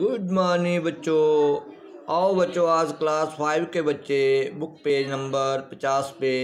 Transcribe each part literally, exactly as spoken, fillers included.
Good morning बच्चों। आओ बच्चों, आज क्लास फाइव के बच्चे बुक पेज नंबर पचास पे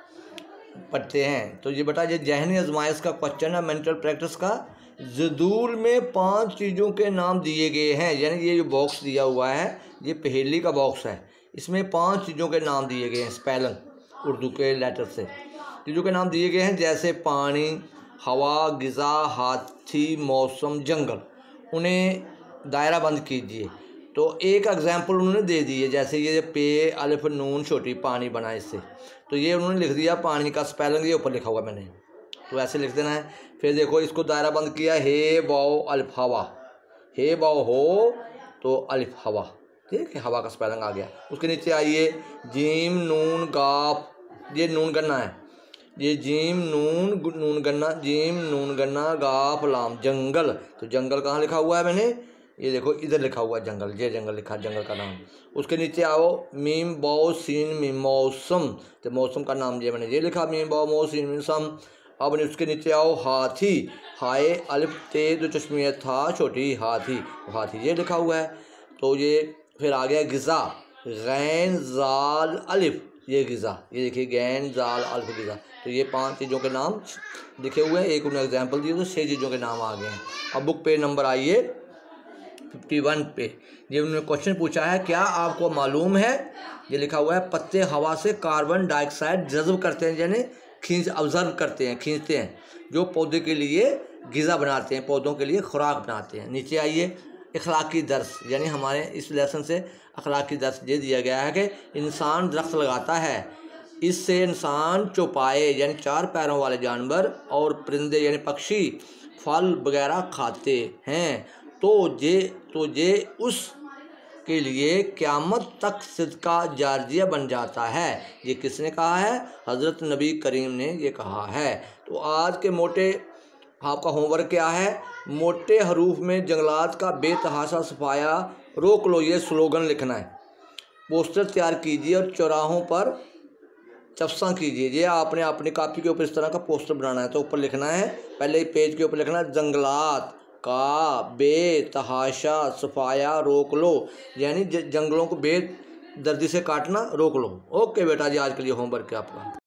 पढ़ते हैं। तो ये बेटा ये ज़हनी आजमाइश का क्वेश्चन है, मेंटल प्रैक्टिस का। जदूल में पांच चीज़ों के नाम दिए गए हैं, यानी ये जो बॉक्स दिया हुआ है ये पहेली का बॉक्स है। इसमें पांच चीज़ों के नाम दिए गए हैं, स्पेलिंग उर्दू के लेटर से चीज़ों के नाम दिए गए हैं, जैसे पानी, हवा, ग़िज़ा, हाथी, मौसम, जंगल। उन्हें दायरा बंद कीजिए। तो एक एग्जाम्पल उन्होंने दे दी है, जैसे ये पे अलिफ नून छोटी पानी बना इससे, तो ये उन्होंने लिख दिया पानी का स्पेलिंग ये ऊपर लिखा हुआ मैंने, तो ऐसे लिख देना है। फिर देखो इसको दायरा बंद किया, हे बाओ अलिफ हवा, हे बाओ हो तो अलिफ हवा, ठीक है, हवा का स्पेलिंग आ गया। उसके नीचे आइए, जीम नून गाफ, ये नून गन्ना है, ये जीम नून नून गन्ना, जीम नून गन्ना गाफ लाम जंगल। तो जंगल कहाँ लिखा हुआ है मैंने, ये देखो इधर लिखा हुआ है जंगल, ये जंगल लिखा है, जंगल का नाम। उसके नीचे आओ, मीम बाओ सीन मीम मौसम, तो मौसम का नाम ये मैंने ये लिखा, मीम बाओ मौ सीन मीम सम। अब उसके नीचे आओ, हाथी, हाय अलिफ ते दो चश्मिया था छोटी हाथी, हाथी ये लिखा हुआ है। तो ये फिर आ गया ग़िज़ा, गैन जाल अलिफ, ये ग़िज़ा, ये देखिए गैन जाल अलिफ ग़िज़ा। तो ये पांच चीज़ों के नाम लिखे हुए हैं, एक उन्होंने एग्जाम्पल दिए तो छः चीज़ों के नाम आ गए हैं। अब बुक पेज नंबर आइए इक्यावन पे, ये उन्होंने क्वेश्चन पूछा है, क्या आपको मालूम है, ये लिखा हुआ है, पत्ते हवा से कार्बन डाइऑक्साइड जज़्ब करते हैं, यानी खींच ऑब्जर्व करते हैं, खींचते हैं, जो पौधे के लिए ग़िज़ा बनाते हैं, पौधों के लिए खुराक बनाते हैं। नीचे आइए, अखलाकी दर्स, यानी हमारे इस लेसन से अखलाकी दर्स ये दिया गया है कि इंसान दरख्त लगाता है, इससे इंसान चौपाए यानी चार पैरों वाले जानवर और परिंदे यानी पक्षी फल वगैरह खाते हैं, तो ये तो ये उस के लिए क़यामत तक सदका जारिया बन जाता है। ये किसने कहा है, हज़रत नबी करीम ने ये कहा है। तो आज के मोटे आपका होमवर्क क्या है, मोटे हरूफ में जंगलात का बेतहाशा सफाया रोक लो, ये स्लोगन लिखना है। पोस्टर तैयार कीजिए और चौराहों पर चप्सा कीजिए। ये आपने अपनी कापी के ऊपर इस तरह का पोस्टर बनाना है, तो ऊपर लिखना है, पहले पेज के ऊपर लिखना है, जंगलात का बेतहाशा सफाया रोक लो, यानी जंगलों को बेदर्दी से काटना रोक लो। ओके बेटा जी, आज के लिए होमवर्क है आपका।